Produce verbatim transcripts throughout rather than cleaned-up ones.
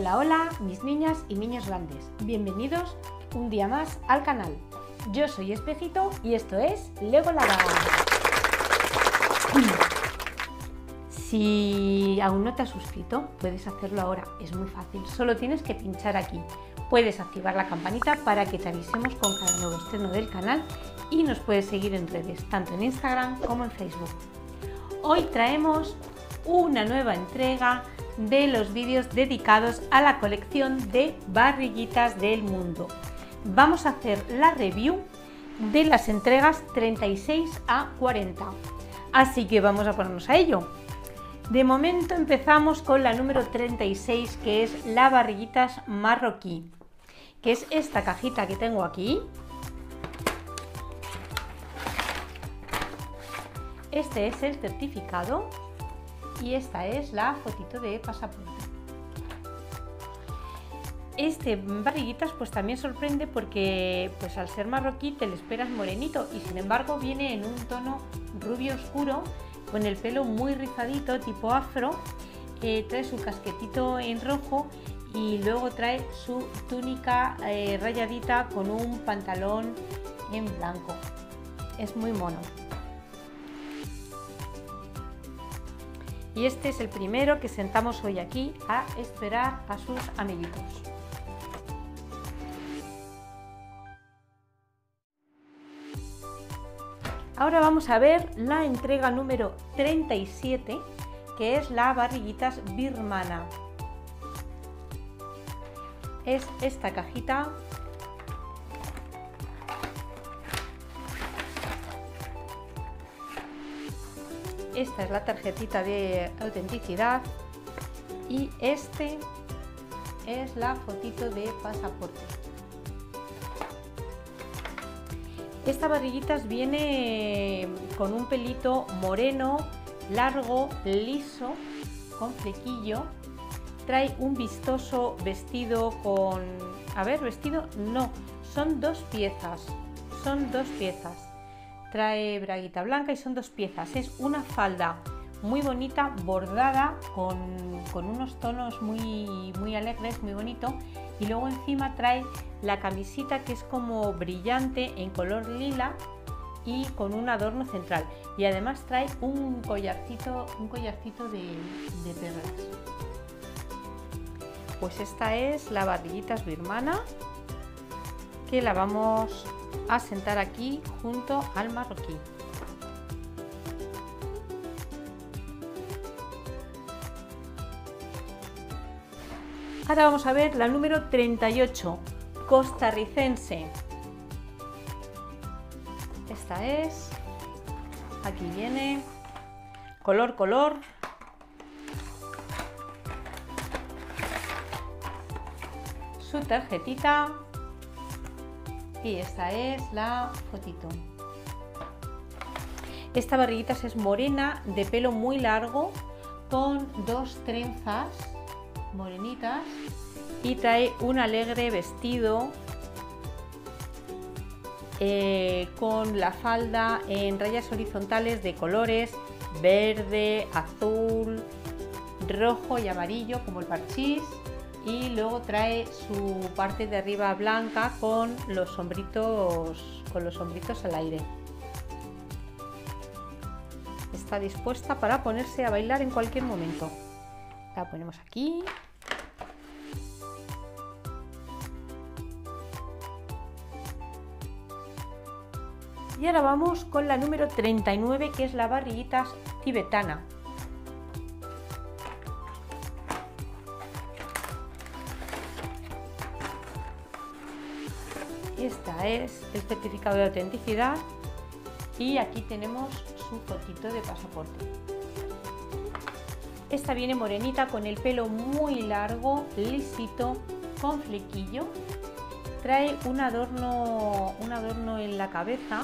Hola, hola, mis niñas y niños grandes. Bienvenidos un día más al canal. Yo soy Espejito y esto es Lego Lavado. Si aún no te has suscrito, puedes hacerlo ahora. Es muy fácil, solo tienes que pinchar aquí. Puedes activar la campanita para que te avisemos con cada nuevo estreno del canal y nos puedes seguir en redes, tanto en Instagram como en Facebook. Hoy traemos una nueva entrega de los vídeos dedicados a la colección de barriguitas del mundo. Vamos a hacer la review de las entregas treinta y seis a cuarenta, así que vamos a ponernos a ello. De momento empezamos con la número treinta y seis, que es la barriguitas marroquí, que es esta cajita que tengo aquí. Este es el certificado y esta es la fotito de pasaporte. Este barriguitas pues también sorprende porque pues al ser marroquí te lo esperas morenito y sin embargo viene en un tono rubio oscuro con el pelo muy rizadito tipo afro, eh, trae su casquetito en rojo y luego trae su túnica eh, rayadita con un pantalón en blanco. Es muy mono. Y este es el primero que sentamos hoy aquí a esperar a sus amiguitos. Ahora vamos a ver la entrega número treinta y siete, que es la barriguitas birmana. Es esta cajita. Esta es la tarjetita de autenticidad y este es la fotito de pasaporte. Esta barriguitas viene con un pelito moreno, largo, liso, con flequillo. Trae un vistoso vestido con... A ver, vestido no, son dos piezas, son dos piezas. Trae braguita blanca y son dos piezas. Es una falda muy bonita, bordada con, con unos tonos muy, muy alegres, muy bonito. Y luego encima trae la camisita, que es como brillante en color lila y con un adorno central. Y además trae un collarcito, un collarcito de, de perlas. Pues esta es la barriguitas birmana, que la vamos a sentar aquí junto al marroquí. Ahora vamos a ver la número treinta y ocho, costarricense. Esta es, aquí viene, color, color. Su tarjetita. Y esta es la fotito. Esta barriguitas es morena, de pelo muy largo, con dos trenzas morenitas y trae un alegre vestido eh, con la falda en rayas horizontales de colores verde, azul, rojo y amarillo como el parchís. Y luego trae su parte de arriba blanca con los sombritos, con los sombritos al aire. Está dispuesta para ponerse a bailar en cualquier momento. La ponemos aquí. Y ahora vamos con la número treinta y nueve, que es la barriguitas tibetana. Esta es el certificado de autenticidad y aquí tenemos su fotito de pasaporte. Esta viene morenita con el pelo muy largo, lisito, con flequillo. Trae un adorno, un adorno en la cabeza.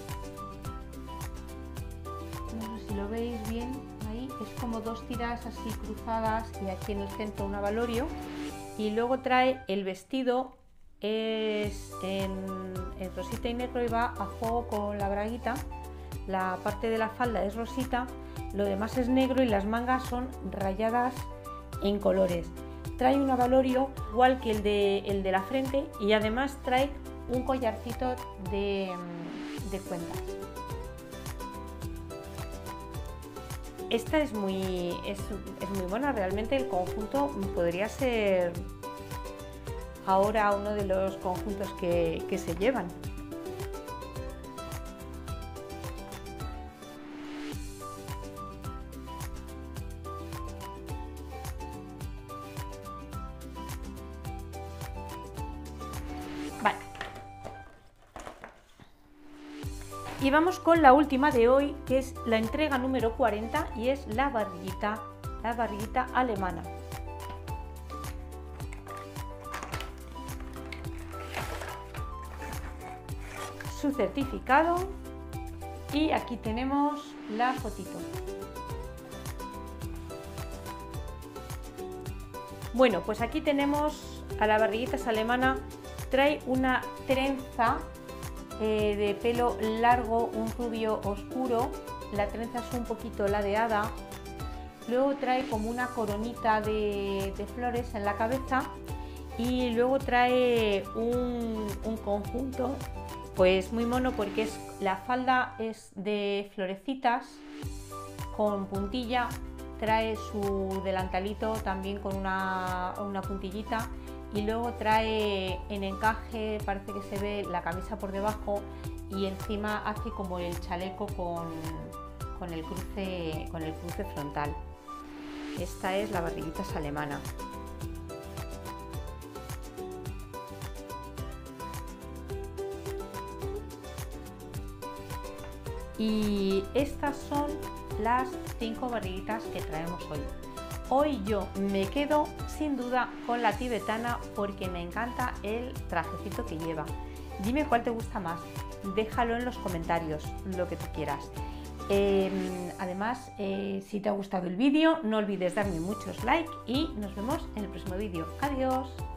No sé si lo veis bien, ahí es como dos tiras así cruzadas y aquí en el centro un abalorio. Y luego trae el vestido. Es en, en rosita y negro y va a juego con la braguita. La parte de la falda es rosita, lo demás es negro y las mangas son rayadas en colores. trae un abalorio igual que el de, el de la frente y además trae un collarcito de, de cuentas. Esta es muy, es, es muy buena, realmente el conjunto podría ser ahora uno de los conjuntos que, que se llevan. Vale. Y vamos con la última de hoy, que es la entrega número cuarenta y es la barriguita, la barriguita alemana. Su certificado y aquí tenemos la fotito. Bueno, pues aquí tenemos a la barriguita alemana. Trae una trenza eh, de pelo largo, un rubio oscuro. La trenza es un poquito ladeada. Luego trae como una coronita de, de flores en la cabeza y luego trae un, un conjunto pues muy mono, porque es, la falda es de florecitas con puntilla, trae su delantalito también con una, una puntillita y luego trae en encaje, parece que se ve la camisa por debajo y encima hace como el chaleco con, con, el, cruce, con el cruce frontal. Esta es la barriguita alemana. Y estas son las cinco barriguitas que traemos hoy. Hoy yo me quedo sin duda con la tibetana porque me encanta el trajecito que lleva. Dime cuál te gusta más, déjalo en los comentarios, lo que tú quieras. Eh, además, eh, si te ha gustado el vídeo, no olvides darme muchos likes y nos vemos en el próximo vídeo. Adiós.